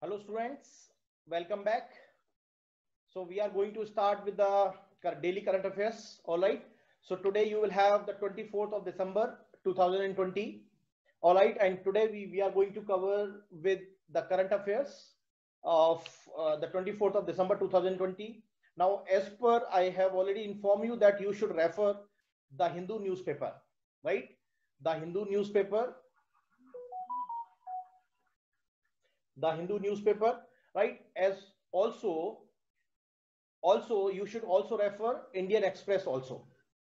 Hello students, welcome back. So we are going to start with the daily current affairs. All right. So today you will have the 24th of December 2020. All right. And today we are going to cover with the current affairs of the 24th of December 2020. Now, as per I have already informed you that you should refer the Hindu newspaper, right? The Hindu newspaper, right? As also you should also refer Indian Express also.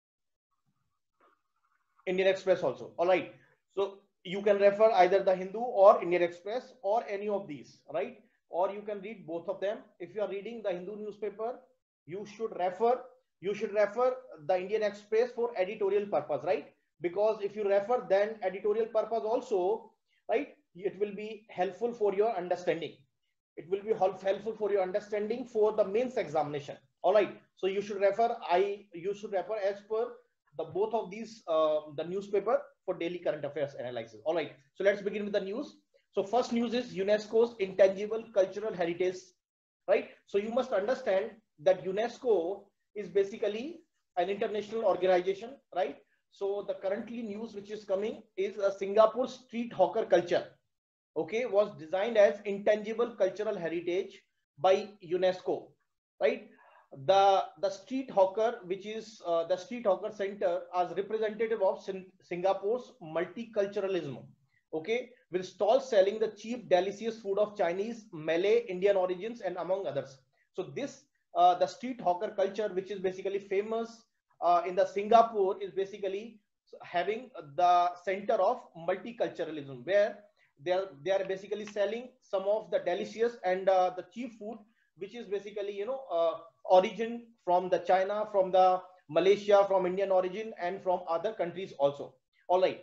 All right. So you can refer either the Hindu or Indian Express or any of these, right? Or you can read both of them. If you are reading the Hindu newspaper, you should refer the Indian Express for editorial purpose, right? Because if you refer then editorial purpose also, right, it will be helpful for your understanding. It will be helpful for your understanding for the mains examination. All right. So you should refer as per the both of these the newspaper for daily current affairs analysis. All right. So let's begin with the news. So first news is UNESCO's intangible cultural heritage. Right. So you must understand that UNESCO is basically an international organization. Right. So the currently news which is coming is a Singapore street hawker culture, okay, was designed as intangible cultural heritage by UNESCO, right? The street hawker, which is the street hawker center, as representative of Singapore's multiculturalism, okay, with stalls selling the cheap, delicious food of Chinese, Malay, Indian origins, and among others. So this the street hawker culture, which is basically famous in the Singapore, is having the center of multiculturalism, where they are basically selling some of the delicious and the cheap food, which is basically origin from the China, from the Malaysia, from Indian origin, and from other countries also. All right.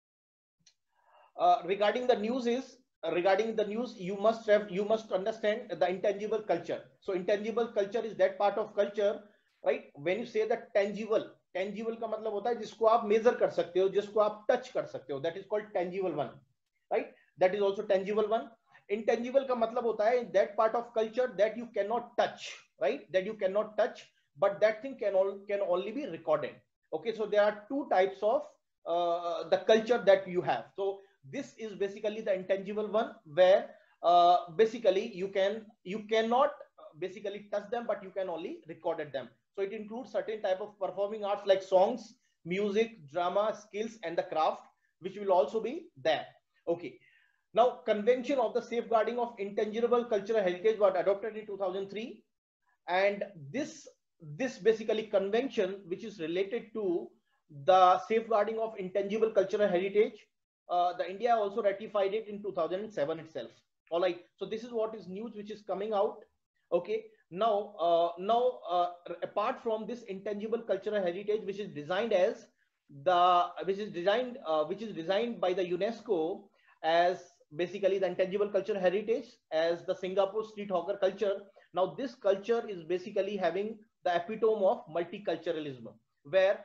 Regarding the news, you must understand the intangible culture. So intangible culture is that part of culture, right? When you say that tangible का मतलब होता है जिसको आप major कर सकते हो, जिसको आप टच कर सकते हो, that is called tangible one, right? That is also tangible one. Intangible का मतलब होता है that part of culture that you cannot touch, right? That you cannot touch, but that thing can only be recorded. Okay, so there are two types of the culture that you have. So this is basically the intangible one, where basically you cannot basically touch them, but you can only record them. So it includes certain type of performing arts like songs, music, drama, skills, and the craft, which will also be there. Okay. Now, Convention of the Safeguarding of Intangible Cultural Heritage was adopted in 2003, and this basically convention, which is related to the safeguarding of intangible cultural heritage, the India also ratified it in 2007 itself. All right. So this is what is news which is coming out. Okay. Now, apart from this intangible cultural heritage, which is designed by the UNESCO as basically the intangible cultural heritage, as the Singapore street hawker culture. Now this culture is basically having the epitome of multiculturalism, where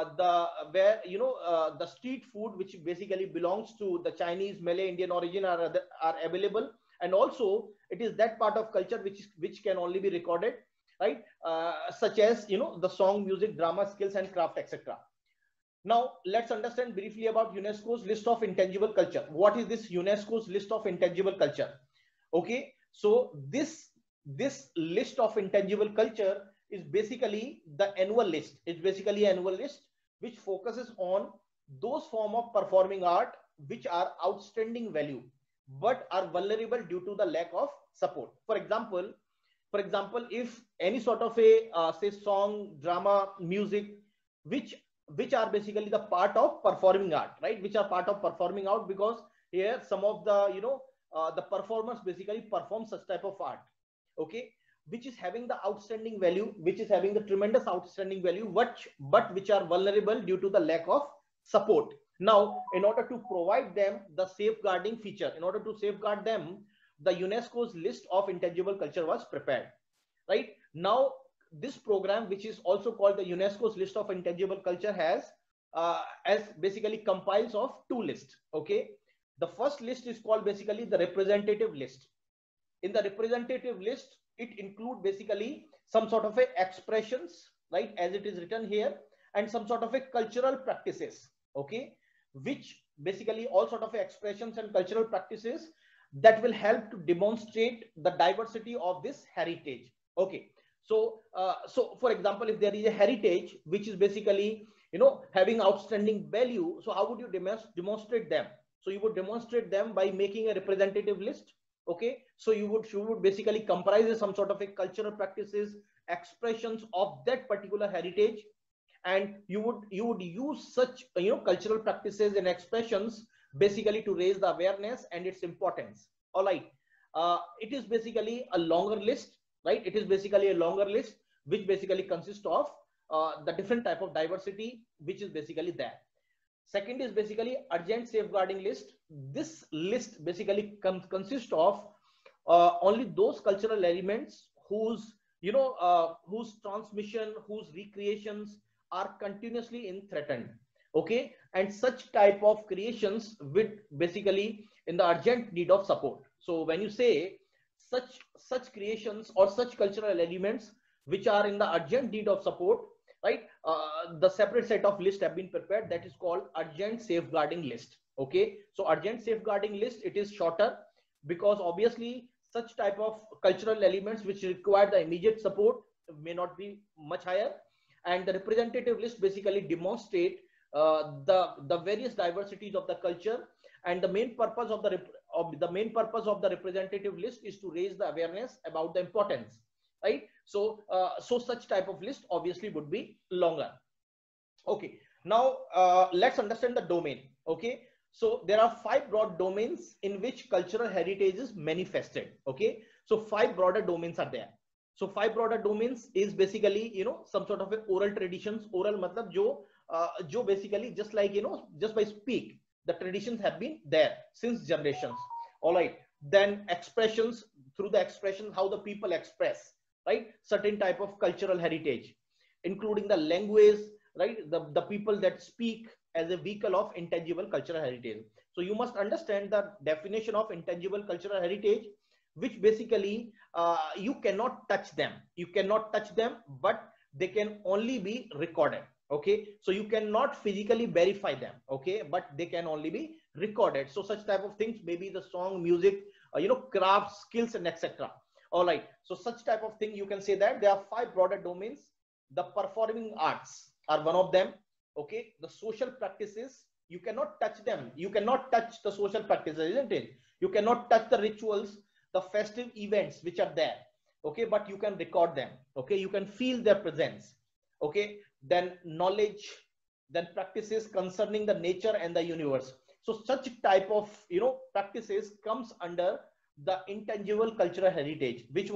the street food, which basically belongs to the Chinese, Malay, Indian origin, are available, and also it is that part of culture which can only be recorded, right? Such as the song, music, drama, skills, and craft, etc. Now, let's understand briefly about UNESCO's list of intangible culture. What is this UNESCO's list of intangible culture? Okay, so this list of intangible culture is basically the annual list. It's basically an annual list which focuses on those form of performing art which are outstanding value but are vulnerable due to the lack of support. For example, if any sort of a say song, drama, music, which are basically the part of performing art, right? Which are part of performing art, because here some of the the performers basically perform such type of art, okay, which is having the outstanding value, which is having the tremendous outstanding value, but which are vulnerable due to the lack of support. Now, in order to provide them the safeguarding feature, in order to safeguard them, the UNESCO's list of intangible culture was prepared, right? Now, this program, which is also called the UNESCO's list of intangible culture, has as basically compiles of two lists. Okay, the first list is called basically the representative list. in the representative list, it include basically some sort of a expressions, right, as it is written here, and some sort of a cultural practices, okay, which basically all sort of expressions and cultural practices that will help to demonstrate the diversity of this heritage. Okay, so so for example, if there is a heritage which is basically, you know, having outstanding value, so how would you demonstrate them? So you would demonstrate them by making a representative list. Okay, so you would basically comprise some sort of a cultural practices, expressions of that particular heritage, and you would use such, you know, cultural practices and expressions basically to raise the awareness and its importance. All right, it is basically a longer list, right? It is basically a longer list which basically consists of the different type of diversity which is basically there. Second is basically urgent safeguarding list. This list basically consists of only those cultural elements whose, you know, whose transmission, whose recreations are continuously in threatened. Okay, and such type of creations with basically in the urgent need of support. So when you say such creations or such cultural elements which are in the urgent need of support, right, the separate set of list have been prepared, that is called urgent safeguarding list. Okay, so urgent safeguarding list, it is shorter because obviously such type of cultural elements which require the immediate support may not be much higher, and the representative list basically demonstrate the various diversities of the culture, and the main purpose of the representative list is to raise the awareness about the importance, right? So so such type of list obviously would be longer. Okay, now let's understand the domain. Okay, so there are 5 broad domains in which cultural heritage is manifested. Okay, so 5 broader domains are there. So 5 broader domains is basically, you know, some sort of a oral traditions. Oral matlab jo basically just like, you know, just by speak, the traditions have been there since generations. All right, then expressions, through the expression how the people express, right, certain type of cultural heritage, including the language, right, the people that speak as a vehicle of intangible cultural heritage. So you must understand the definition of intangible cultural heritage, which basically you cannot touch them, but they can only be recorded. Okay, so you cannot physically verify them, okay, but they can only be recorded. So such type of things, maybe the song, music, you know, crafts, skills, and etc. All right, so such type of thing, you can say that there are 5 broader domains. The performing arts are one of them. Okay, the social practices, you cannot touch them, you cannot touch the social practices, isn't it? You cannot touch the rituals, the festive events which are there. Okay, but you can record them. Okay, you can feel their presence. Okay, then knowledge, then practices concerning the nature and the universe. So such type of, you know, practices comes under the intangible cultural heritage, which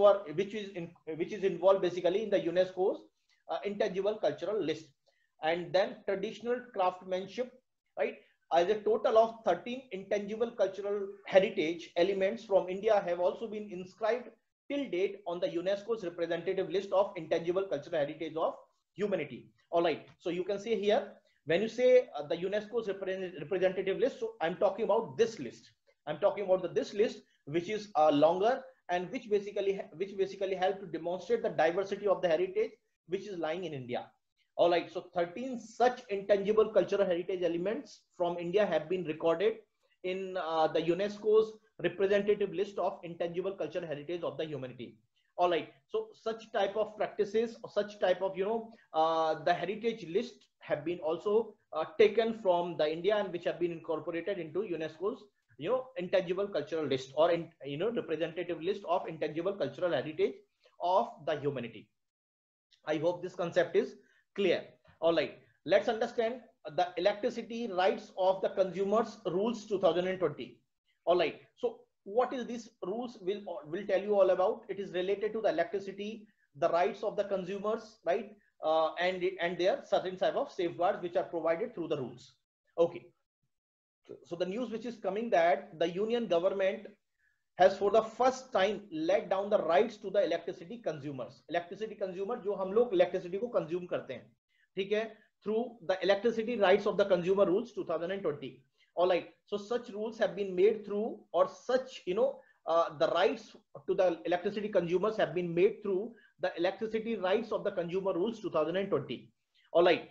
is involved basically in the UNESCO's intangible cultural list. And then traditional craftsmanship, right, as a total of 13 intangible cultural heritage elements from India have also been inscribed till date on the UNESCO's representative list of intangible cultural heritage of humanity. All right, so you can see here, when you say the UNESCO's representative list, so I'm talking about this list. I'm talking about this list, which is longer, and which basically help to demonstrate the diversity of the heritage which is lying in India. All right, so 13 such intangible cultural heritage elements from India have been recorded in the UNESCO's representative list of intangible cultural heritage of the humanity. All right, so such type of practices, or such type of, you know, the heritage list have been also taken from the India, and which have been incorporated into UNESCO's, you know, intangible cultural list, or you know, representative list of intangible cultural heritage of the humanity. I hope this concept is clear. All right, let's understand the electricity rights of the consumers rules 2020. All right, so what is these rules will tell you all about. It is related to the electricity, the rights of the consumers, right, and their certain type of safeguards which are provided through the rules. Okay, so the news which is coming, that the union government has for the first time laid down the rights to the electricity consumers. Electricity consumer, जो हम लोग electricity को consume करते हैं, ठीक है, through the electricity rights of the consumer rules 2020. All right, so such rules have been made through, or such, you know, the rights to the electricity consumers have been made through the Electricity Rights of the Consumer Rules 2020. All right.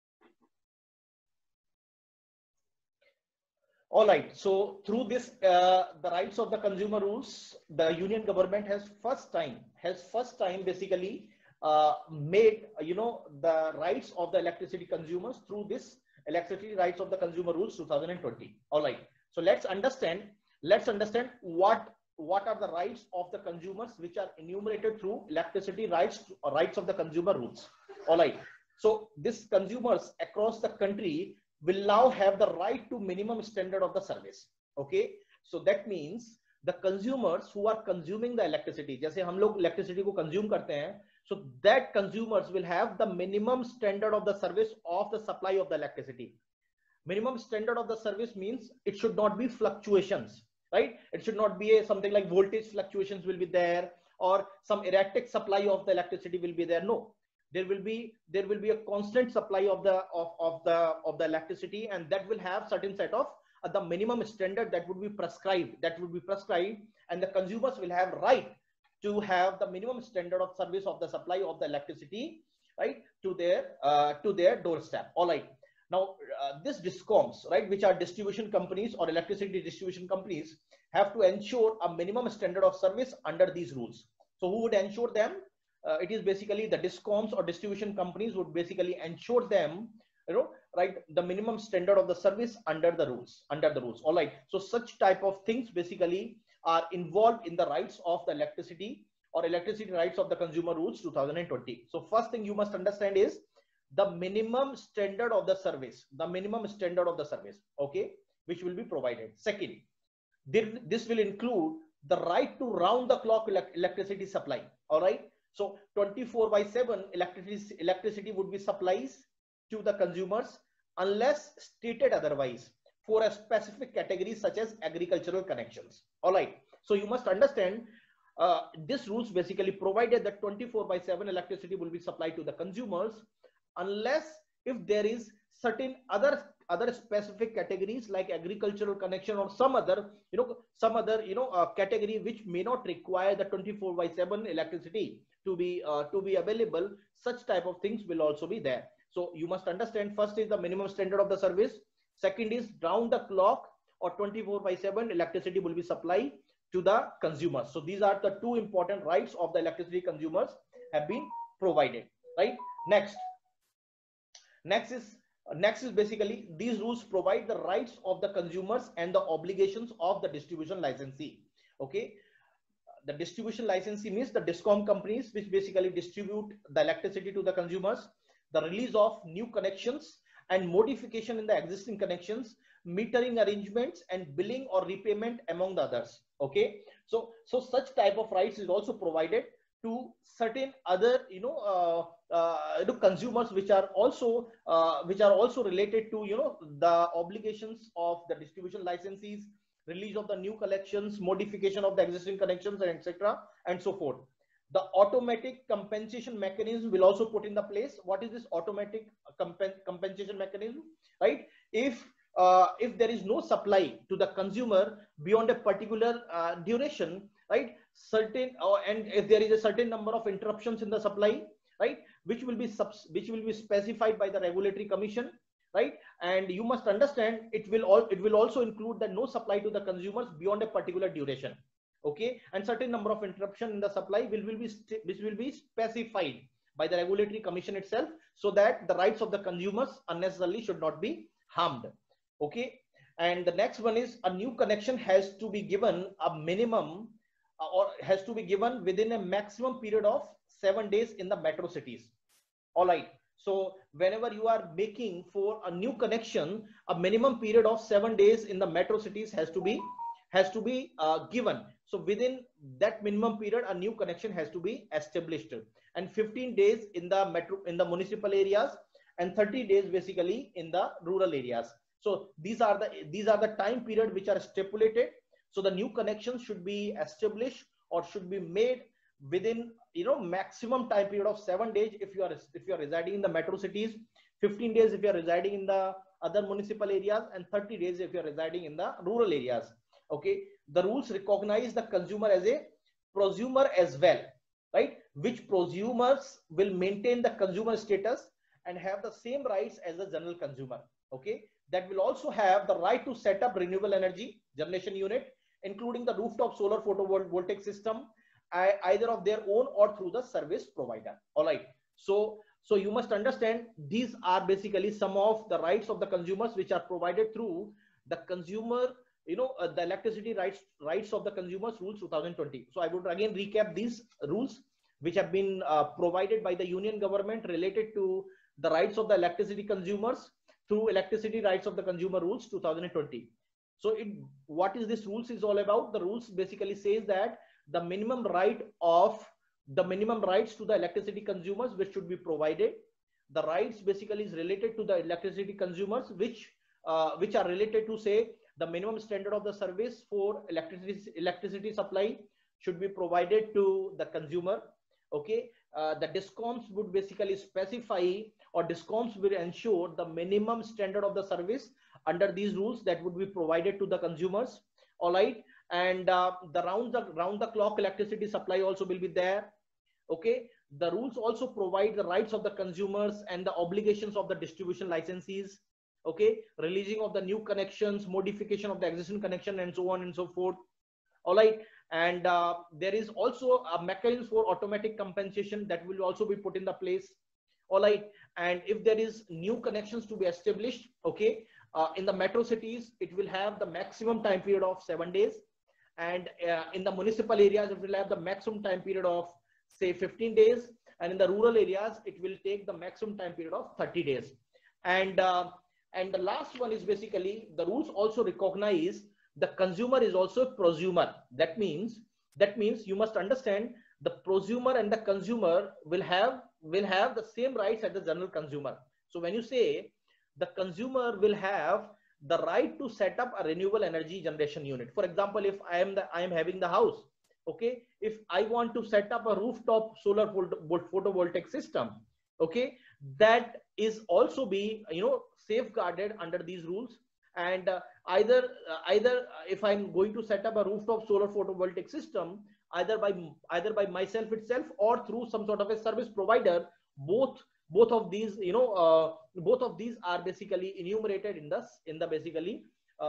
All right. So through this, the rights of the consumer rules, the union government has first time basically made the rights of the electricity consumers through this Electricity Rights of the Consumer Rules 2020. All right. So let's understand what are the rights of the consumers which are enumerated through Electricity Rights of the Consumer Rules. All right. So these consumers across the country will now have the right to minimum standard of the service. Okay, so that means the consumers who are consuming the electricity, जैसे हम लोग electricity को consume करते हैं, so that consumers will have the minimum standard of the service of the supply of the electricity. Minimum standard of the service means it should not be fluctuations, right? It should not be something like voltage fluctuations will be there, or some erratic supply of the electricity will be there. No, there will be a constant supply of the electricity, and that will have certain set of the minimum standard that would be prescribed, and the consumers will have right to have the minimum standard of service of the supply of the electricity, right, to their doorstep. All right. Now this DISCOMs, right, which are distribution companies or electricity distribution companies, have to ensure a minimum standard of service under these rules. So who would ensure them? It is basically the DISCOMs or distribution companies would basically ensure them, right, the minimum standard of the service under the rules. All right. So such type of things basically are involved in the rights of the electricity or Electricity Rights of the Consumer Rules 2020. So first thing you must understand is the minimum standard of the service, okay, which will be provided. Second, this will include the right to round the clock electricity supply. All right. So 24/7 electricity would be supplied to the consumers unless stated otherwise for a specific category such as agricultural connections. All right. So you must understand this rules basically provided that 24/7 electricity will be supplied to the consumers unless if there is certain other specific categories like agricultural connection or some other category which may not require the 24/7 electricity to be available. Such type of things will also be there. So you must understand, first is the minimum standard of the service, second is round the clock or 24/7 electricity will be supplied to the consumers. So these are the two important rights of the electricity consumers have been provided, right? Next is basically these rules provide the rights of the consumers and the obligations of the distribution licensee. Okay, the distribution licensee means the DISCOM companies which basically distribute the electricity to the consumers, the release of new connections and modification in the existing connections, metering arrangements and billing or repayment among the others. Okay, so such type of rights is also provided to certain other consumers which are also related to the obligations of the distribution licensees, release of the new collections, modification of the existing connections, and etc. and so forth. The automatic compensation mechanism will also put in the place. What is this automatic compensation mechanism? Right? If there is no supply to the consumer beyond a particular duration, right? And if there is a certain number of interruptions in the supply, right, which will be specified by the regulatory commission, right? And you must understand it will also include that no supply to the consumers beyond a particular duration. Okay, and certain number of interruption in the supply which will be specified by the regulatory commission itself, so that the rights of the consumers unnecessarily should not be harmed. Okay, and the next one is a new connection has to be given a minimum or has to be given within a maximum period of 7 days in the metro cities. All right. So whenever you are making for a new connection, a minimum period of 7 days in the metro cities has to be given. So within that minimum period, a new connection has to be established, and 15 days in the municipal areas, and 30 days basically in the rural areas. So these are the time period which are stipulated. So the new connections should be established or should be made within maximum time period of 7 days if you are residing in the metro cities, 15 days if you are residing in the other municipal areas, and 30 days if you are residing in the rural areas. Okay, the rules recognize the consumer as a prosumer as well, right? Which prosumers will maintain the consumer status and have the same rights as the general consumer. Okay, that will also have the right to set up renewable energy generation unit, including the rooftop solar photovoltaic system, either of their own or through the service provider. All right. So you must understand these are basically some of the rights of the consumers which are provided through the consumer, the electricity rights of the consumers rules 2020. So I would again recap these rules which have been provided by the union government related to the rights of the electricity consumers through electricity rights of the consumer rules 2020. So what is this rules is all about? The rules basically says that the minimum rights to the electricity consumers which should be provided. The rights basically is related to the electricity consumers which are related to, say, the minimum standard of the service for electricity supply should be provided to the consumer. Okay, the DISCOMs would basically specify, or DISCOMs will ensure the minimum standard of the service under these rules that would be provided to the consumers. All right, and the round the clock electricity supply also will be there. Okay, the rules also provide the rights of the consumers and the obligations of the distribution licensees. Okay, releasing of the new connections, modification of the existing connection, and so on and so forth. All right, and there is also a mechanism for automatic compensation that will also be put in the place. All right, and if there is new connections to be established, okay, in the metro cities, it will have the maximum time period of 7 days, and in the municipal areas, it will have the maximum time period of, say, 15 days, and in the rural areas, it will take the maximum time period of 30 days. And the last one is basically the rules also recognize the consumer is also a prosumer. That means you must understand the prosumer and the consumer will have the same rights as the general consumer. So when you say the consumer will have the right to set up a renewable energy generation unit, for example, if I am having the house, okay, if I want to set up a rooftop solar photovoltaic system, okay, that is also be safeguarded under these rules. And either if I'm going to set up a rooftop solar photovoltaic system, either by myself itself or through some sort of a service provider, both of these are basically enumerated in the basically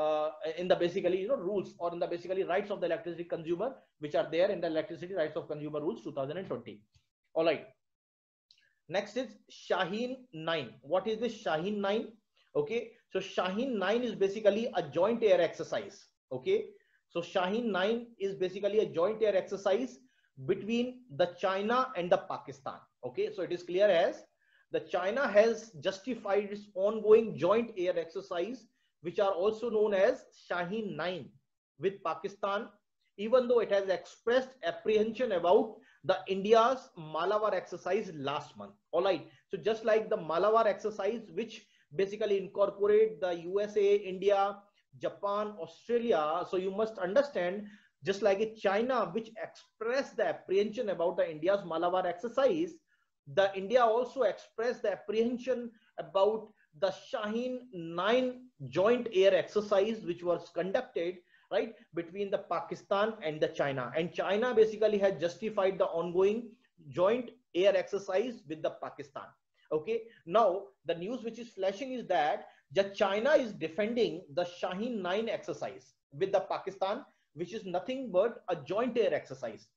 rules, or in the basically rights of the electricity consumer, which are there in the electricity rights of consumer rules 2020. All right, next is Shaheen 9. What is this Shaheen 9? Okay, so Shaheen 9 is basically a joint air exercise. Okay, so Shaheen 9 is basically a joint air exercise between the China and the Pakistan. Okay, so it is clear as the China has justified its ongoing joint air exercise, which are also known as Shaheen 9 with Pakistan, even though it has expressed apprehension about the India's Malabar exercise last month. All right, so just like the Malabar exercise, which basically incorporate the USA, India, Japan, Australia. So you must understand, just like China, which expressed the apprehension about the India's Malabar exercise, the India also expressed the apprehension about the Shaheen 9 joint air exercise, which was conducted, right, between the Pakistan and the China. And China basically has justified the ongoing joint air exercise with the Pakistan. Okay, now the news which is flashing is that China is defending the Shaheen 9 exercise with the Pakistan, which is nothing but a joint air exercise,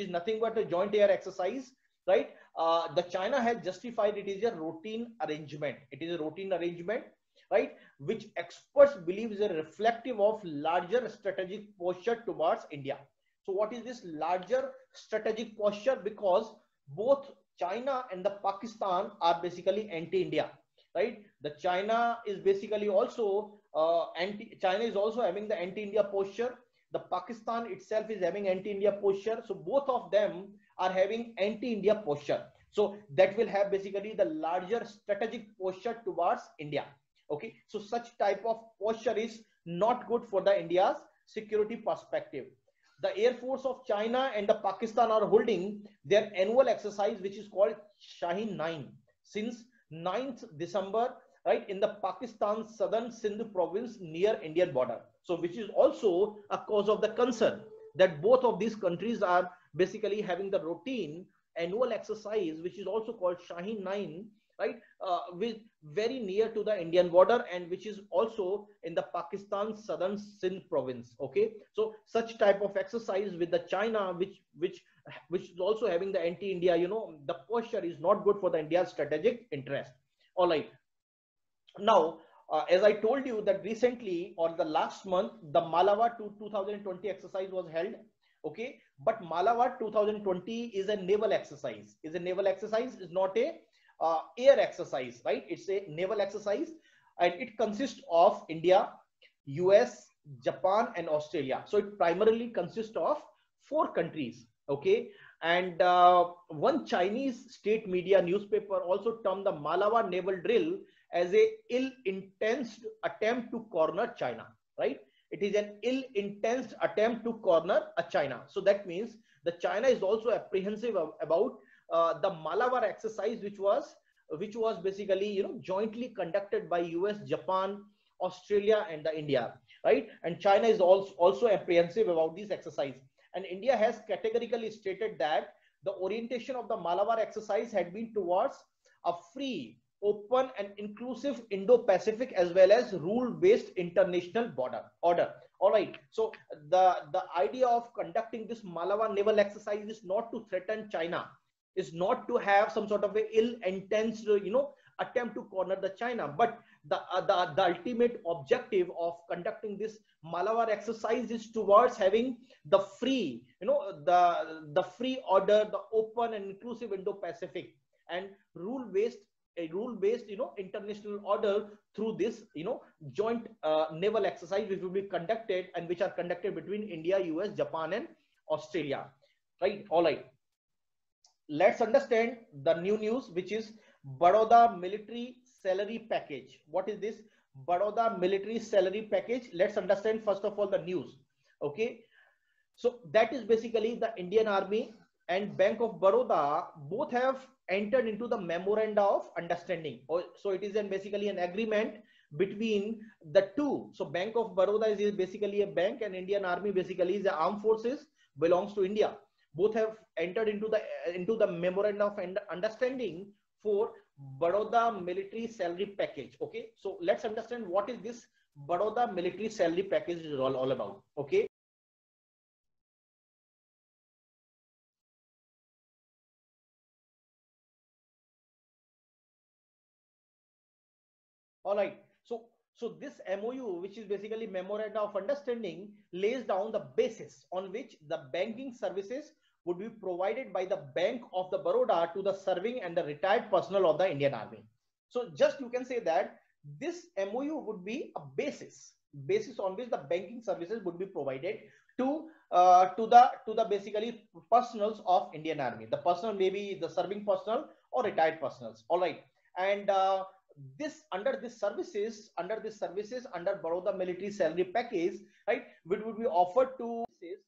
right? The China has justified it is a routine arrangement. It is a routine arrangement, right? Which experts believe is a reflective of larger strategic posture towards India. So what is this larger strategic posture? Because both China and the Pakistan are basically anti-India, right? The China is basically also China is also having the anti-India posture. The Pakistan itself is having anti-India posture. So both of them are having anti-India posture. So that will have basically the larger strategic posture towards India. Okay, so such type of posture is not good for the India's security perspective. The Air Force of China and the Pakistan are holding their annual exercise, which is called Shaheen 9, since 9th December, right, in the Pakistan southern Sindh province near Indian border. So which is also a cause of the concern that both of these countries are basically having the routine annual exercise, which is also called Shaheen 9, right, with very near to the Indian border, and which is also in the Pakistan southern Sindh province. Okay, so such type of exercise with the China, which is also having the anti-India, the posture is not good for the India's strategic interest. All right. Now, as I told you that recently or the last month, the Malawar 2020 exercise was held. Okay, but Malawar 2020 is a naval exercise. Is a naval exercise, is not a air exercise, right? It's a naval exercise, and it consists of India, US, Japan, and Australia. So it primarily consists of 4 countries. Okay, and one Chinese state media newspaper also termed the Malawar naval drill as a ill-intentioned attempt to corner China, right? It is an ill-intentioned attempt to corner a China. So that means the China is also apprehensive about the Malawar exercise, which was basically jointly conducted by US, Japan, Australia, and the India, right? And China is also apprehensive about this exercise. And India has categorically stated that the orientation of the Malawar exercise had been towards a free, open, and inclusive Indo-Pacific as well as rule-based international order. All right. So the idea of conducting this Malawar naval exercise is not to threaten China, is not to have some sort of a ill-intentioned, attempt to corner the China, but the ultimate objective of conducting this Malawar exercise is towards having the free, the free order, the open and inclusive Indo-Pacific, and rule-based international order through this joint naval exercise, which will be conducted and which are conducted between India, US, Japan, and Australia, right? All right, let's understand the new news, which is Baroda military salary package. What is this Baroda military salary package? Let's understand first of all the news. Okay, so that is basically the Indian Army and Bank of Baroda both have entered into the memoranda of understanding. So it is basically an agreement between the two. So Bank of Baroda is basically a bank, and Indian Army basically is the armed forces, belongs to India. Both have entered into the memoranda of understanding for Baroda military salary package. Okay, so let's understand what is this Baroda military salary package is all about. Okay. All right. So this MOU, which is basically memoranda of understanding, lays down the basis on which the banking services would be provided by the Bank of the Baroda to the serving and the retired personnel of the Indian Army. So just you can say that this MOU would be a basis on which the banking services would be provided to the basically personnels of Indian Army. The personnel may be the serving personnel or retired personnels. All right, and under Baroda military salary package, right, which would be offered to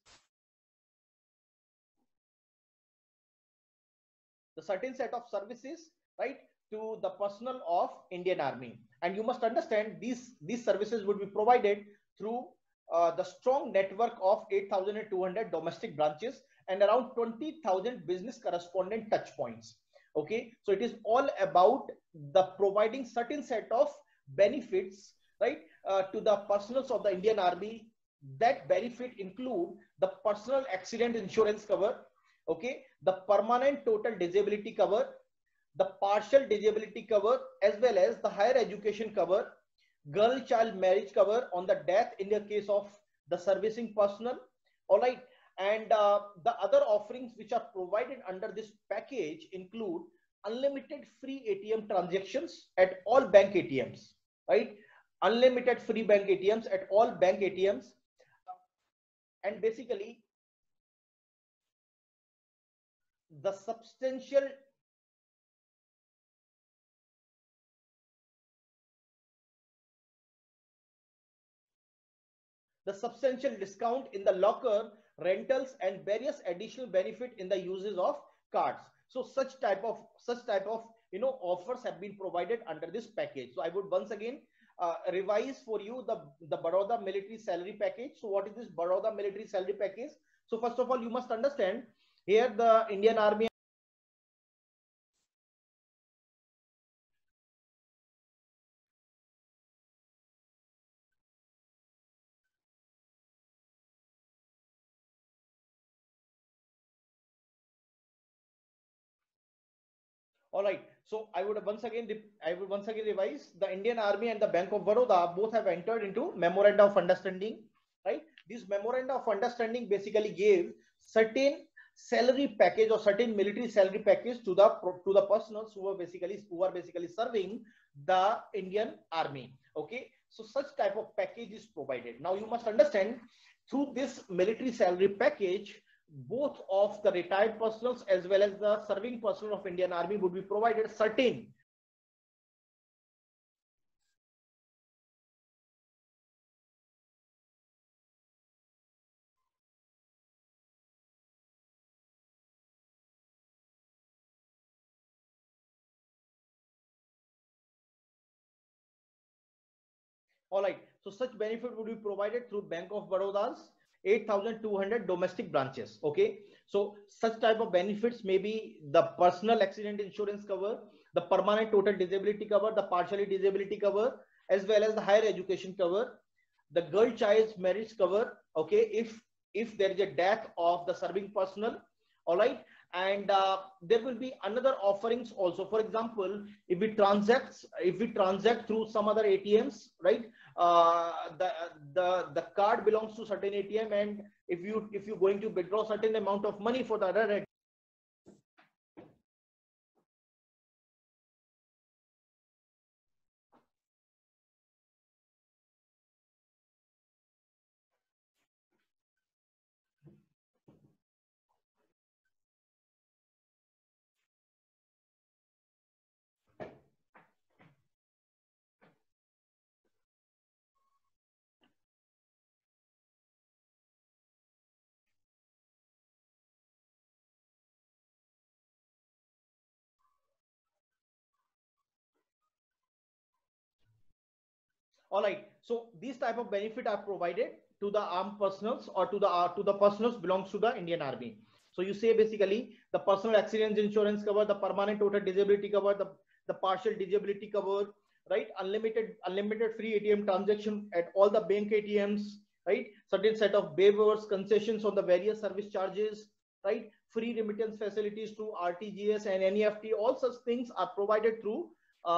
the certain set of services, right, to the personnel of Indian Army. And you must understand these services would be provided through the strong network of 8,200 domestic branches and around 20,000 business correspondent touch points. Okay, so it is all about the providing certain set of benefits, right, to the personnel of the Indian Army. That benefit include the personal accident insurance cover, okay, the permanent total disability cover, the partial disability cover, as well as the higher education cover, girl child marriage cover on the death in the case of the servicing personnel. All right, and the other offerings which are provided under this package include unlimited free ATM transactions at all bank ATMs, right? Unlimited free bank ATMs at all bank ATMs, and basically the substantial discount in the locker rentals and various additional benefit in the uses of cards. So such type of offers have been provided under this package. So I would once again revise for you the Baroda military salary package. So what is this Baroda military salary package? So first of all, you must understand here the Indian Army. All right. So I would once again revise the Indian Army and the Bank of Baroda both have entered into memoranda of understanding, right? This memoranda of understanding basically gave certain salary package or certain military salary package to the personals who are basically serving the Indian Army. Okay. So such type of package is provided. Now you must understand through this military salary package, both of the retired personnel as well as the serving personnel of Indian Army would be provided certain all right. So such benefit would be provided through Bank of Baroda's 8,200 domestic branches. Okay. So such type of benefits may be the personal accident insurance cover, the permanent total disability cover, the partially disability cover, as well as the higher education cover, the girl child's marriage cover. Okay. If there is a death of the serving personnel. All right. And there will be another offerings also. For example, if we transact through some other ATMs, right? The card belongs to certain ATM, and if you're going to withdraw certain amount of money for the other. All right. So these type of benefit are provided to the armed personals or to the personals belongs to the Indian Army. So you say basically the personal accident insurance cover, the permanent total disability cover, the partial disability cover, right? Unlimited free ATM transaction at all the bank ATMs, right? Certain set of waivers, concessions on the various service charges, right? Free remittance facilities to RTGS and NEFT. All such things are provided through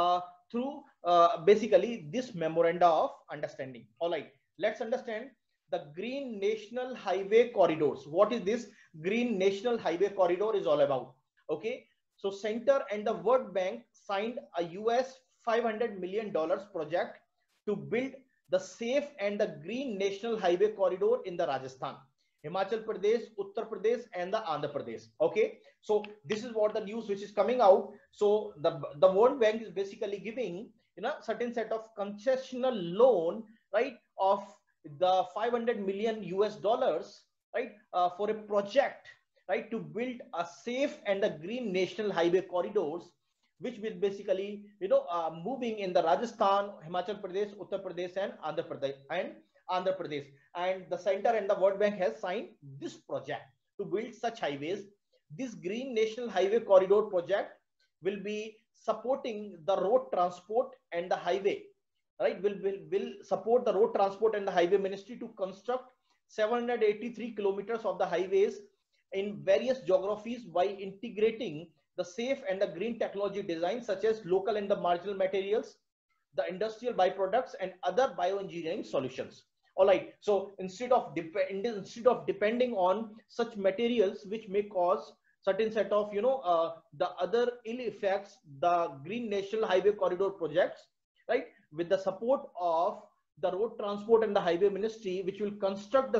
basically this memoranda of understanding. All right, let's understand the Green National Highway Corridors. What is this Green National Highway Corridor is all about? Okay, so Center and the World Bank signed a US $500 million project to build the safe and the Green National Highway Corridor in the Rajasthan, Himachal Pradesh, Uttar Pradesh, and the Andhra Pradesh. Okay, so this is what the news which is coming out. So the World Bank is basically giving certain set of concessional loan, right, of the $500 million US, right, for a project, right, to build a safe and the Green National Highway corridors, which will basically moving in the Rajasthan, Himachal Pradesh, Uttar Pradesh, and Andhra Pradesh. And the Center and the World Bank has signed this project to build such highways. This Green National Highway Corridor project will be supporting the road transport and the highway, right? Will support the road transport and the highway ministry to construct 783 kilometers of the highways in various geographies by integrating the safe and the green technology design such as local and the marginal materials, the industrial byproducts, and other bioengineering solutions. All right, so instead of depending on such materials which may cause certain set of the other ill effects, the Green National Highway Corridor projects, right, with the support of the road transport and the highway ministry, which will construct the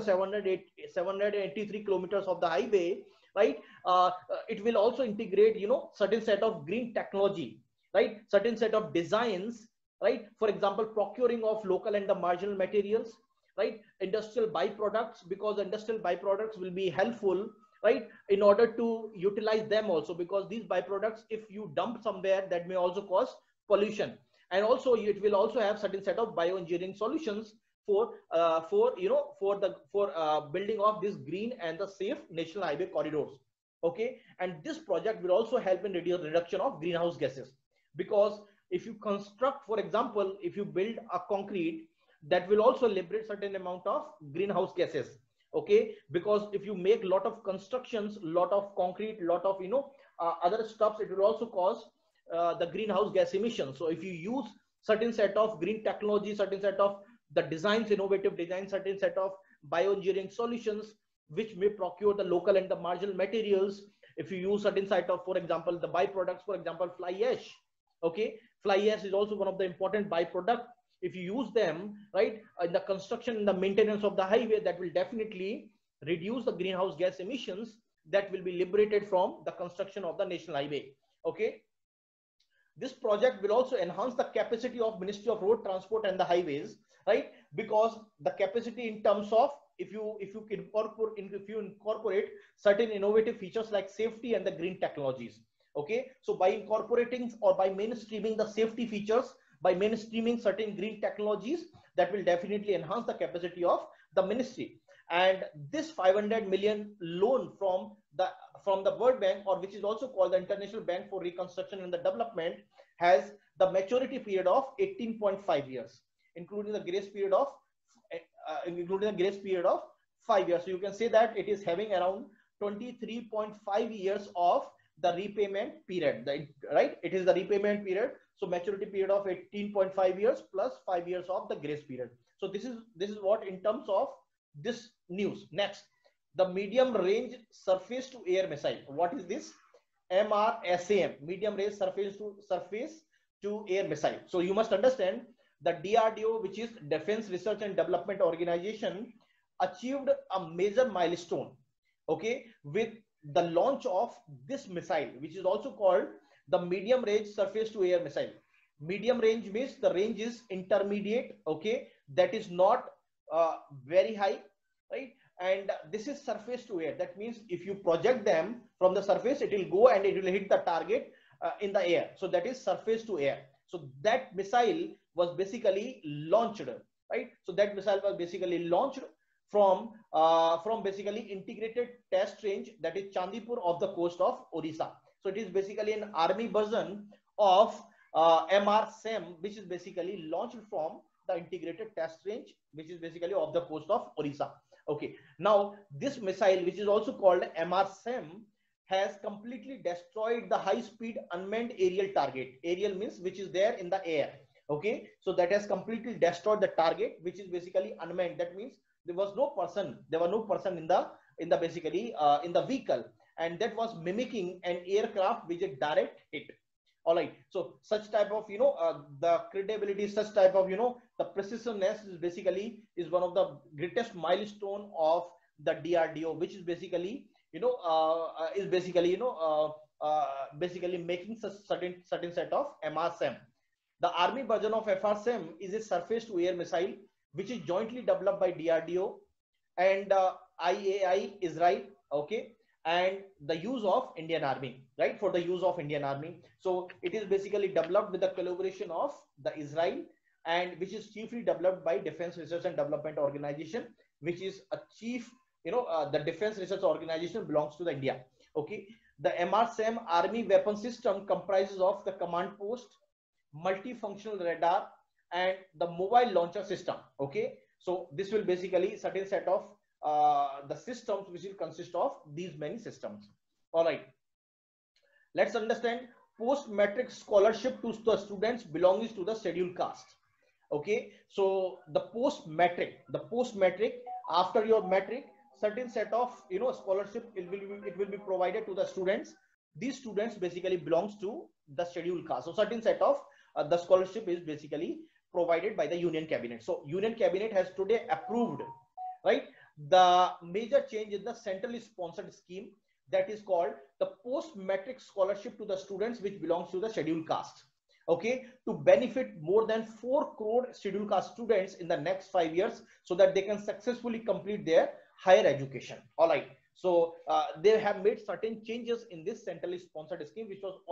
783 kilometers of the highway, right, it will also integrate certain set of green technology, right, certain set of designs, right, for example procuring of local and the marginal materials, right, industrial byproducts, because industrial byproducts will be helpful right, in order to utilize them also, because these byproducts, if you dump somewhere, that may also cause pollution. And also it will also have certain set of bioengineering solutions for building of this green and the safe national highway corridors. Okay, and this project will also help in reduction of greenhouse gases, because if you construct, for example, if you build a concrete, that will also liberate certain amount of greenhouse gases. Okay, because if you make lot of constructions, lot of concrete, lot of other stuffs, it will also cause the greenhouse gas emissions. So if you use certain set of green technology, certain set of the designs, innovative design, certain set of bioengineering solutions, which may procure the local and the marginal materials. If you use certain site of, for example, the byproducts, for example, fly ash. Okay, fly ash is also one of the important byproduct. If you use them, right, in the construction and the maintenance of the highway, that will definitely reduce the greenhouse gas emissions that will be liberated from the construction of the national highway. Okay, this project will also enhance the capacity of Ministry of Road Transport and the Highways, right? Because the capacity in terms of, if you incorporate certain innovative features like safety and the green technologies. Okay, so by incorporating or by mainstreaming the safety features, by mainstreaming certain green technologies, that will definitely enhance the capacity of the ministry. And this 500 million loan from the World Bank, or which is also called the International Bank for Reconstruction and the Development, has the maturity period of 18.5 years, including the grace period of 5 years. So you can say that it is having around 23.5 years of the repayment period, right? It is the repayment period. So maturity period of 18.5 years plus 5 years of the grace period. So this is what in terms of this news. Next, the medium range surface to air missile. What is this? MRSAM, medium range surface to air missile. So you must understand the DRDO, which is Defense Research and Development Organization, achieved a major milestone, okay, with the launch of this missile, which is also called the medium range surface to air missile. Medium range means the range is intermediate, okay, that is not very high, right? And this is surface to air. That means if you project them from the surface, it will go and it will hit the target in the air. So that is surface to air. So that missile was basically launched, right? So that missile was basically launched from basically integrated test range, that is Chandipur, off the coast of Odisha. So it is basically an army version of MRSAM, which is basically launched from the integrated test range, which is basically off the coast of Odisha. Okay, now this missile, which is also called MRSAM, has completely destroyed the high-speed unmanned aerial target. Aerial means which is there in the air. Okay, so that has completely destroyed the target, which is basically unmanned. That means there was no person. There were no person in the basically in the vehicle, and that was mimicking an aircraft with a direct hit. All right, so such type of the credibility, such type of the precisionness is basically one of the greatest milestone of the DRDO, which is basically basically making such certain set of MRSAM. The army version of FRSAM is a surface to air missile, which is jointly developed by DRDO and IAI Israel. Okay, and the use of Indian Army, right? For the use of Indian Army. So it is basically developed with the collaboration of the Israel, and which is chiefly developed by Defense Research and Development Organization, which is a chief, the Defense Research Organization belongs to the India. Okay, the MRSAM army weapon system comprises of the command post, multifunctional radar, and the mobile launcher system. Okay, so this will basically certain set of the systems which will consist of these many systems. All right, let's understand post-matric scholarship to the students belonging to the scheduled caste. Okay, so the post-matric after your matric, certain set of scholarship it will be provided to the students. These students basically belongs to the scheduled caste. So certain set of the scholarship is basically provided by the Union Cabinet. So Union Cabinet has today approved, right, the major change in the centrally sponsored scheme, that is called the post-matric scholarship to the students which belongs to the scheduled caste. Okay, to benefit more than 4 crore scheduled caste students in the next 5 years, so that they can successfully complete their higher education. All right, So they have made certain changes in this centrally sponsored scheme, which was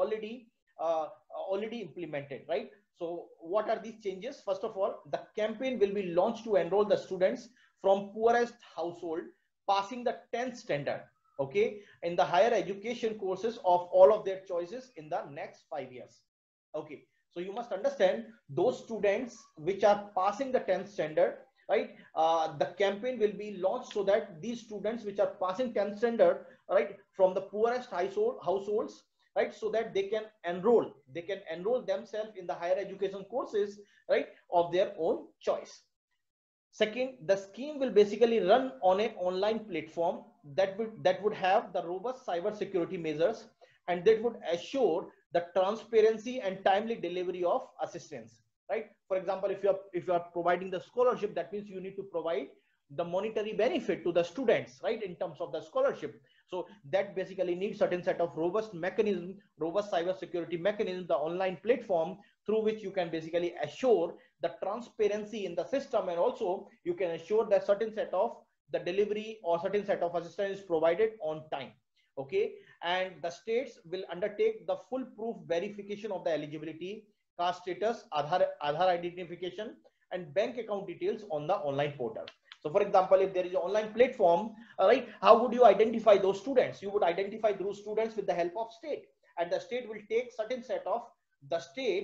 already implemented, right? So what are these changes? First of all, the campaign will be launched to enroll the students from poorest household passing the 10th standard, okay, in the higher education courses of all of their choices in the next 5 years. Okay, so you must understand those students which are passing the 10th standard, right? The campaign will be launched so that these students which are passing 10th standard, right, from the poorest households, right, so that they can enroll themselves in the higher education courses, right, of their own choice. Second, the scheme will basically run on an online platform that would have the robust cyber security measures, and that would assure the transparency and timely delivery of assistance, right? For example, if you are providing the scholarship, that means you need to provide the monetary benefit to the students, right, in terms of the scholarship. So that basically needs certain set of robust mechanism, robust cyber security mechanism, the online platform through which you can basically assure the transparency in the system, and also you can assure that certain set of the delivery or certain set of assistance is provided on time. Okay, and the states will undertake the full proof verification of the eligibility, caste status, Aadhaar identification, and bank account details on the online portal. So for example, if there is an online platform, right, how would you identify those students? You would identify those students with the help of state, and the state will take certain set of the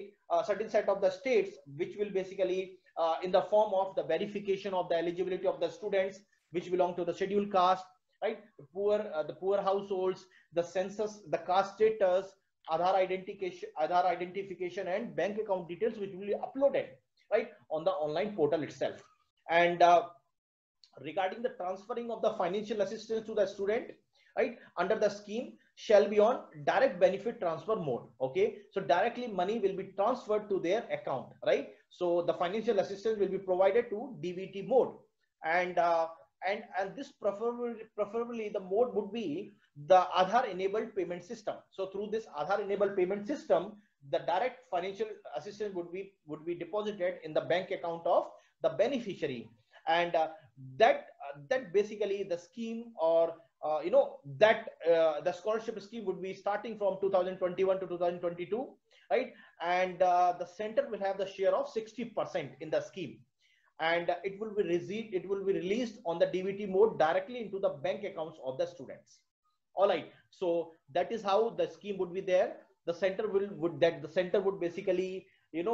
states, which will basically in the form of the verification of the eligibility of the students which belong to the scheduled caste, right, the poor households, the census, the caste status, Aadhaar identification, and bank account details, which will be uploaded, right, on the online portal itself. And regarding the transferring of the financial assistance to the student, right, under the scheme shall be on direct benefit transfer mode. Okay, so directly money will be transferred to their account, right? So the financial assistance will be provided to DBT mode, and this preferably the mode would be the Aadhaar enabled payment system. So through this Aadhaar enabled payment system, the direct financial assistance would be deposited in the bank account of the beneficiary, and that basically the scheme, or the scholarship scheme would be starting from 2021 to 2022, right? And the center will have the share of 60% in the scheme, and it will be released on the DBT mode directly into the bank accounts of the students. All right, so that is how the scheme would be there. The center would basically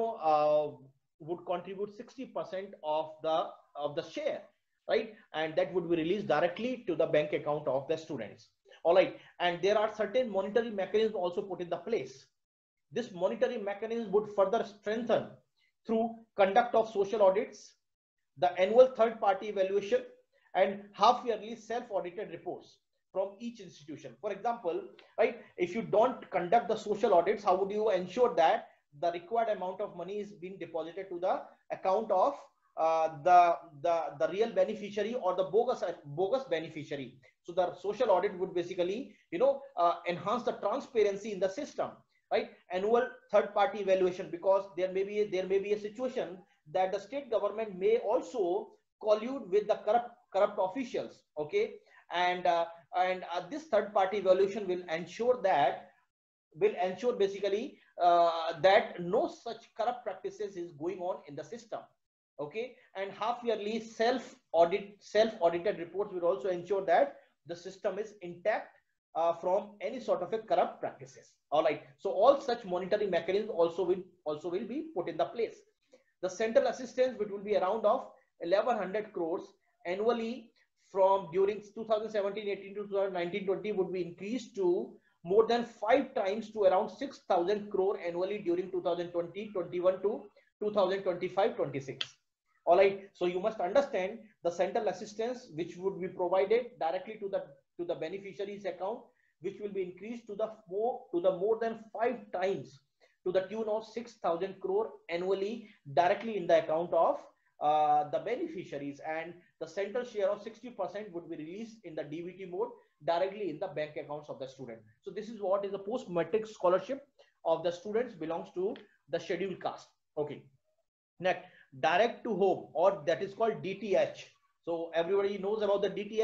would contribute 60% of the share, right, and that would be released directly to the bank account of the students. All right, and there are certain monetary mechanisms also put in the place. This monetary mechanism would further strengthen through conduct of social audits, the annual third party evaluation, and half yearly self audited reports from each institution. For example, right, if you don't conduct the social audits, how would you ensure that the required amount of money is being deposited to the account of the real beneficiary or the bogus beneficiary? So the social audit would basically enhance the transparency in the system, right? Annual third party evaluation, because there may be a situation that the state government may also collude with the corrupt officials. Okay, and this third party evaluation will ensure basically that no such corrupt practices is going on in the system. Okay, and half yearly self audited reports will also ensure that the system is intact from any sort of a corrupt practices. All right, so all such monetary mechanisms also will be put in the place. The central assistance, which will be around of 1100 crores annually from during 2017-18 to 2019-20, would be increased to more than 5 times to around 6,000 crore annually during 2020-21 to 2025-26. All right, so you must understand the central assistance which would be provided directly to the beneficiary's account, which will be increased to the more than 5 times, to the tune of 6,000 crore annually directly in the account of the beneficiaries, and the central share of 60% would be released in the DBT mode directly in the bank accounts of the student. So this is what is the post matric scholarship of the students belongs to the scheduled caste. Okay, next, direct to home, or that is called DTH. So everybody knows about the DTH.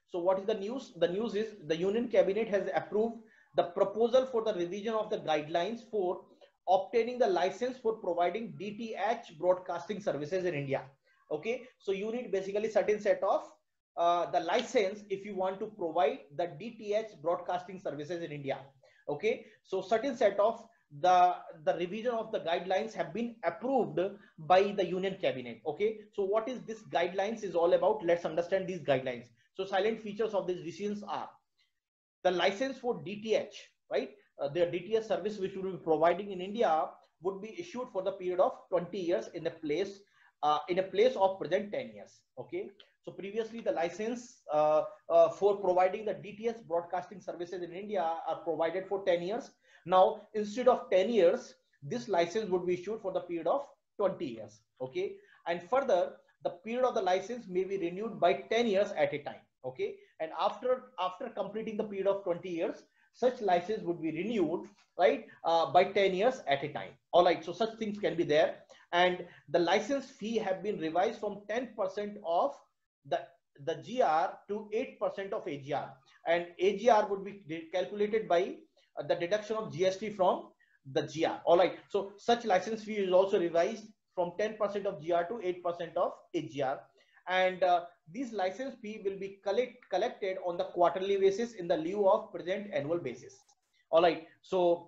So what is the news? The news is the Union Cabinet has approved the proposal for the revision of the guidelines for obtaining the license for providing DTH broadcasting services in India. Okay, so you need basically certain set of the license if you want to provide the DTH broadcasting services in India. Okay, so certain set of the revision of the guidelines have been approved by the Union Cabinet. Okay, so what is this guidelines is all about? Let's understand these guidelines. So silent features of these decisions are the license for DTH, right? The DTH service which will be providing in India would be issued for the period of 20 years in a place of present 10 years. Okay, so previously the license for providing the DTH broadcasting services in India are provided for 10 years. Now instead of 10 years, this license would be issued for the period of 20 years. Okay, and further the period of the license may be renewed by 10 years at a time. Okay, and after completing the period of 20 years, such license would be renewed, right, by 10 years at a time. All right, so such things can be there. And the license fee have been revised from 10% of the GR to 8% of AGR, and AGR would be calculated by the deduction of GST from the GR. All right, so such license fee is also revised from 10% of GR to 8% of AGR, and these license fee will be collected on the quarterly basis in the lieu of present annual basis. All right, so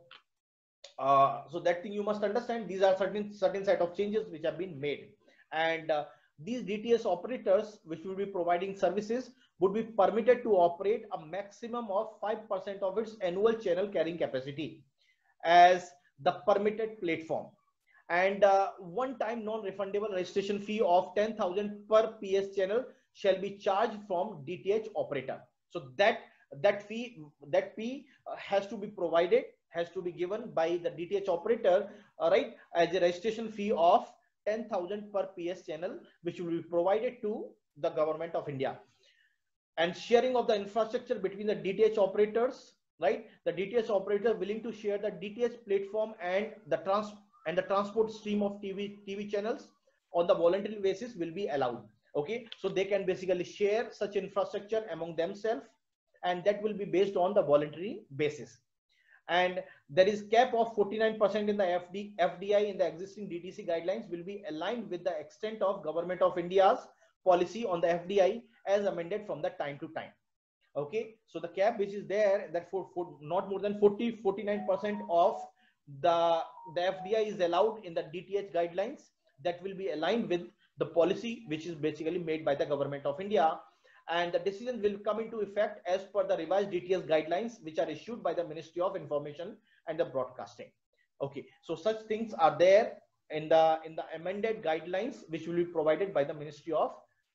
so that thing you must understand. These are certain set of changes which have been made, and these DTS operators which will be providing services would be permitted to operate a maximum of 5% of its annual channel carrying capacity as the permitted platform, and one-time non-refundable registration fee of 10,000 per PS channel shall be charged from DTH operator. So that fee has to be provided, has to be given by the DTH operator, right, as a registration fee of 10,000 per PS channel, which will be provided to the government of India. And sharing of the infrastructure between the DTH operators, right? The DTH operator willing to share the DTH platform and the transport stream of TV channels on the voluntary basis will be allowed. Okay, so they can basically share such infrastructure among themselves, and that will be based on the voluntary basis. And there is cap of 49% in the FDI in the existing DTC guidelines will be aligned with the extent of Government of India's policy on the FDI as amended from the time to time. Okay, so the cap which is there, that for not more than 49% of the FDI is allowed in the DTH guidelines, that will be aligned with the policy which is basically made by the Government of India, and the decision will come into effect as per the revised DTS guidelines which are issued by the Ministry of Information and the Broadcasting. Okay, so such things are there in the amended guidelines which will be provided by the Ministry of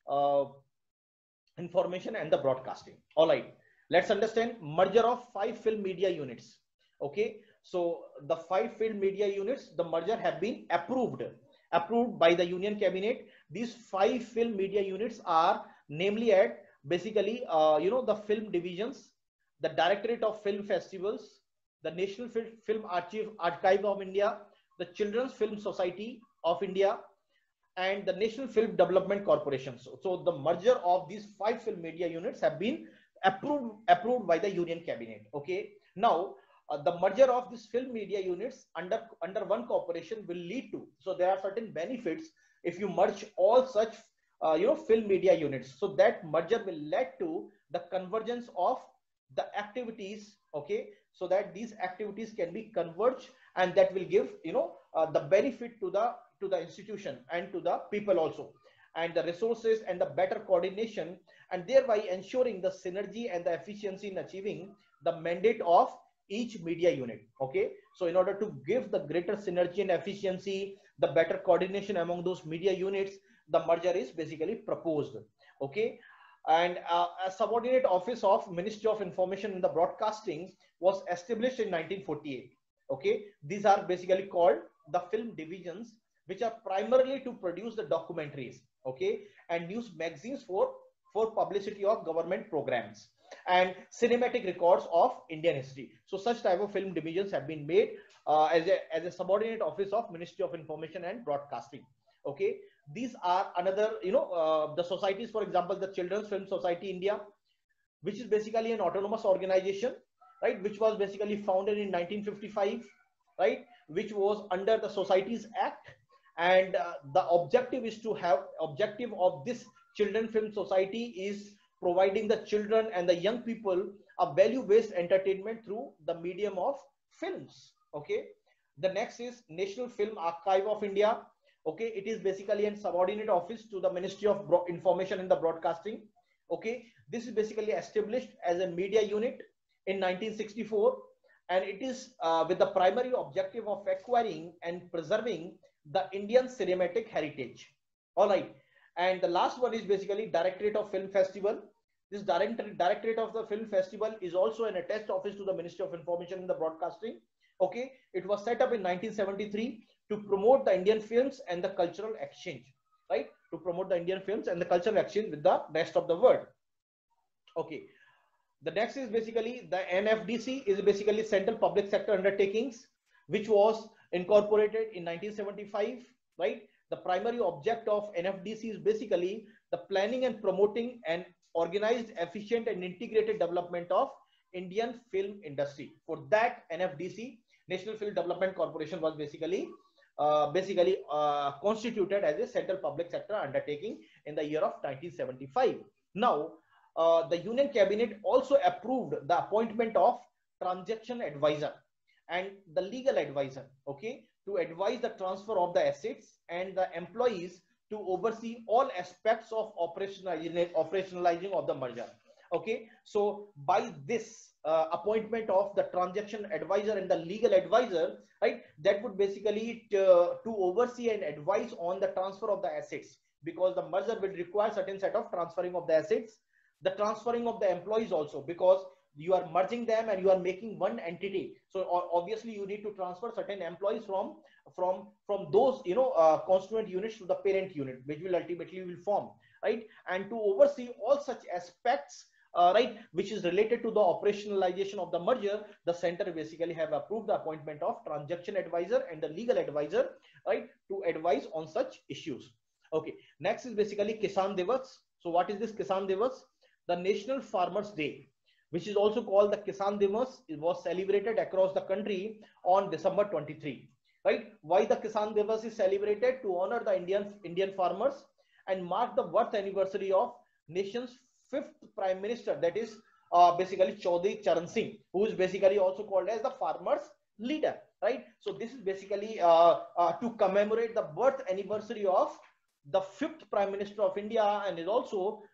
Information and the Broadcasting. All right, let's understand merger of 5 film media units. Okay, so the 5 film media units, the merger have been approved by the Union Cabinet. These 5 film media units are namely at basically the film divisions, the Directorate of Film Festivals, the National Film Archive of India, the Children's Film Society of India, and the National Film Development Corporation. So the merger of these 5 film media units have been approved by the Union Cabinet. Okay, now the merger of these film media units under one corporation will lead to, so there are certain benefits if you merge all such film media units. So that merger will lead to the convergence of the activities. Okay, so that these activities can be converged, and that will give the benefit to the institution and to the people also, and the resources and the better coordination, and thereby ensuring the synergy and the efficiency in achieving the mandate of each media unit. Okay, so in order to give the greater synergy and efficiency, the better coordination among those media units, the merger is basically proposed. Okay, and a subordinate office of Ministry of Information and the Broadcasting was established in 1948. Okay, these are basically called the film divisions, which are primarily to produce the documentaries, okay, and news magazines for publicity of government programs and cinematic records of Indian history. So such type of film divisions have been made as a subordinate office of Ministry of Information and Broadcasting. Okay, these are another the societies, for example, the Children's Film Society India, which is basically an autonomous organization, right, which was basically founded in 1955, right, which was under the Societies Act. And the objective is to have objective of this children film society is providing the children and the young people a value-based entertainment through the medium of films. Okay, the next is National Film Archive of India. Okay, it is basically a subordinate office to the Ministry of Information and the Broadcasting. Okay, this is basically established as a media unit in 1964, and it is with the primary objective of acquiring and preserving the Indian cinematic heritage. All right, and the last one is basically Directorate of Film Festival. This Directorate of the Film Festival is also an attached office to the Ministry of Information and the Broadcasting. Okay, it was set up in 1973 to promote the Indian films and the cultural exchange, right? To promote the Indian films and the cultural exchange with the rest of the world. Okay, the next is basically the NFDC is basically Central Public Sector Undertakings, which was incorporated in 1975, right? The primary object of NFDC is basically the planning and promoting an organized, efficient and integrated development of Indian film industry. For that, NFDC, National Film Development Corporation, was basically constituted as a central public sector undertaking in the year of 1975. Now, the Union Cabinet also approved the appointment of transaction advisor and the legal advisor, okay, to advise the transfer of the assets and the employees to oversee all aspects of operationalizing of the merger. Okay, so by this appointment of the transaction advisor and the legal advisor, right, that would basically to oversee and advise on the transfer of the assets, because the merger will require certain set of transferring of the assets, the transferring of the employees also, because you are merging them and you are making one entity. So obviously you need to transfer certain employees from those, you know, constituent units to the parent unit, which will ultimately will form, right? And to oversee all such aspects, right, which is related to the operationalization of the merger, the center basically have approved the appointment of transaction advisor and the legal advisor, right, to advise on such issues. Okay, next is basically Kisan Divas. So what is this Kisan Divas? The National Farmers Day, which is also called the Kisan Divas, it was celebrated across the country on December 23, right? Why the Kisan Divas is celebrated? To honor the Indian farmers and mark the birth anniversary of nation's 5th Prime Minister, that is basically Chaudhry Charan Singh, who is basically also called as the farmers leader, right? So this is basically to commemorate the birth anniversary of the 5th Prime Minister of India, and is also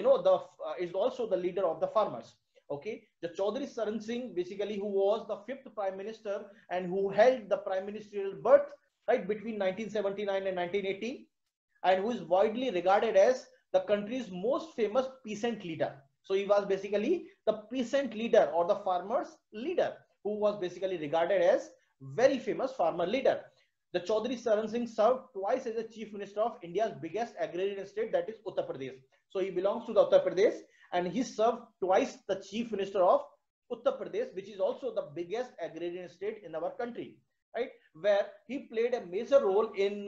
is also the leader of the farmers. Okay, the Chaudhry Charan Singh, basically, who was the 5th Prime Minister and who held the prime ministerial berth, right, between 1979 and 1980, and who is widely regarded as the country's most famous peasant leader. So he was basically the peasant leader or the farmers leader, who was basically regarded as very famous farmer leader. The Chaudhry Charan Singh served twice as the Chief Minister of India's biggest agrarian state, that is Uttar Pradesh. So he belongs to the Uttar Pradesh, and he served twice the Chief Minister of Uttar Pradesh, which is also the biggest agrarian state in our country, right? Where he played a major role in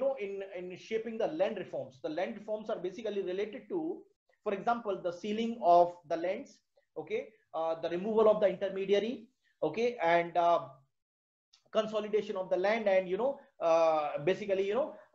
in shaping the land reforms. The land reforms are basically related to, for example, the sealing of the lands, okay, the removal of the intermediary, okay, and consolidation of the land, and basically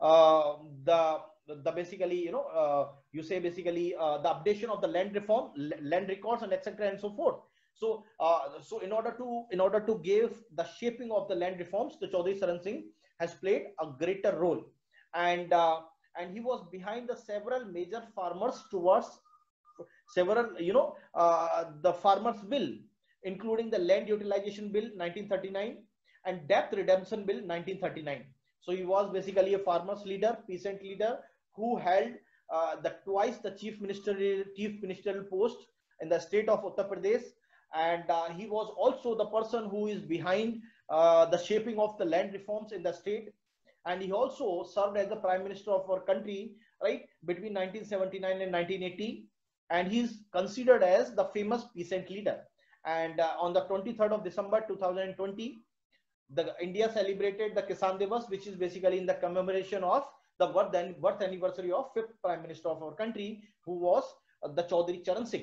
the basically you say basically the updation of the land reform, land records, and etc. and so forth. So so in order to give the shaping of the land reforms, the Chaudhry Charan Singh has played a greater role, and he was behind the several major farmers towards several the farmers bill, including the land utilization bill 1939 and debt redemption bill 1939. So he was basically a farmers leader, peasant leader, who held twice the chief ministerial post in the state of Uttar Pradesh, and he was also the person who is behind the shaping of the land reforms in the state, and he also served as the prime minister of our country, right, between 1979 and 1980, and he's considered as the famous peasant leader. And on the 23rd of December 2020, India celebrated the Kisan Divas, which is basically in the commemoration of the birth anniversary of 5th Prime Minister of our country, who was the Chaudhry Charan Singh.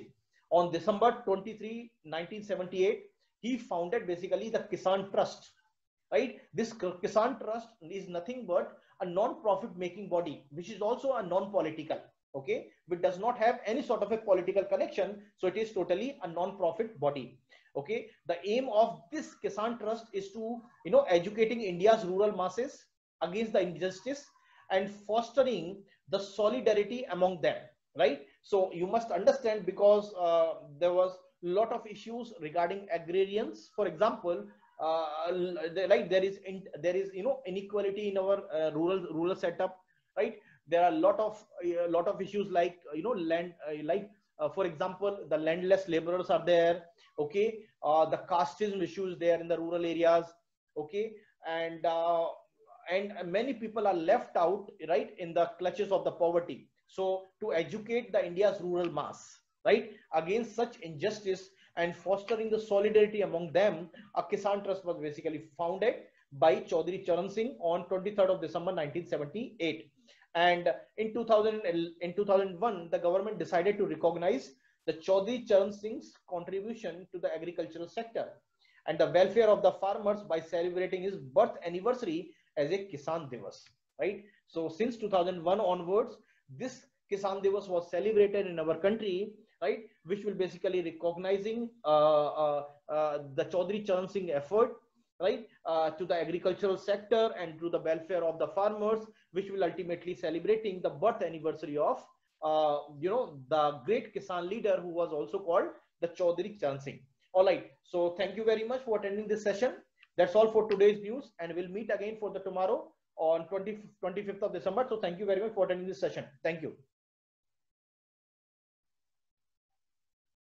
On December 23, 1978, he founded basically the Kisan Trust, right? This Kisan Trust is nothing but a non-profit making body, which is also a non-political, okay, which does not have any sort of a political connection. So it is totally a non-profit body. Okay, the aim of this Kisan Trust is to, educating India's rural masses against the injustice and fostering the solidarity among them, right? So you must understand, because there was a lot of issues regarding agrarians. For example, like there is inequality in our rural setup, right? There are a lot of issues like land, for example, the landless laborers are there, okay, the casteism issues there in the rural areas, okay, and many people are left out, right, in the clutches of the poverty. So to educate the India's rural mass, right, against such injustice and fostering the solidarity among them, a Kisan Trust was basically founded by Chaudhry Charan Singh on 23rd of December 1978. And in 2001, the government decided to recognize the Chaudhry Charan Singh's contribution to the agricultural sector and the welfare of the farmers by celebrating his birth anniversary as a Kisan Divas, right? So since 2001 onwards, this Kisan Divas was celebrated in our country, right, which will basically recognizing the Chaudhry Charan Singh effort, right, to the agricultural sector and to the welfare of the farmers, which will ultimately celebrating the birth anniversary of the great Kisan leader who was also called the Chaudhry Charan Singh. All right, so thank you very much for attending this session. That's all for today's news, and we'll meet again for the tomorrow on 25th of December. So thank you very much for attending this session. Thank you.